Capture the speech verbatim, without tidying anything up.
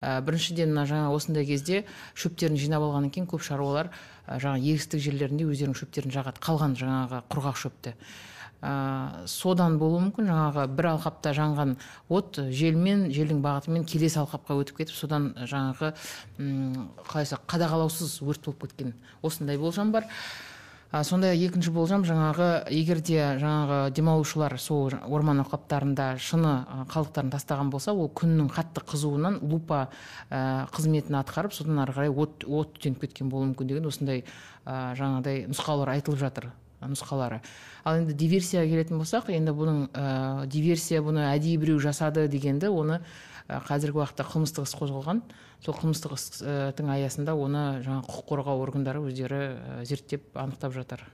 Біріншіден мына жаңа осындай кезде шөптерін жинап алғаннан кейін көп шаруалар жаңа егістік жерлерінде өздерінің шөптерін жағады, қалған жаңағы құрғақ шөпті. Ә, содан болуы мүмкін, жаңағы бір алқапта жанған от желмен, желдің бағытымен келесі алқапқа өтіп кетіп, содан жаңағы қалайса қадағалаусыз өрт болып кеткен. Осындай болжам бар. Сондай екінші болжам, жаңағы егерде жаңағы демалушылар сол орман алқаптарында шыны қалдықтарын тастаған болса, ол күннің қатты қызуынан лупа ә, қызметін атқарып, содан ары қарай от от түтеніп кеткен болуы мүмкін деген осындай ә, жаңағыдай нұсқаулар айтылып жатыр, нұсқалары. Ал енді диверсияға келетін болсақ, енді бұның ә, диверсия бұны әдейі біреу жасады дегенді, оны ә, қазіргі уақытта қылмыстық іс қозғалған. Сол қылмыстық істің аясында оны жаңа құқық қорғау органдары өздері зерттеп анықтап жатыр.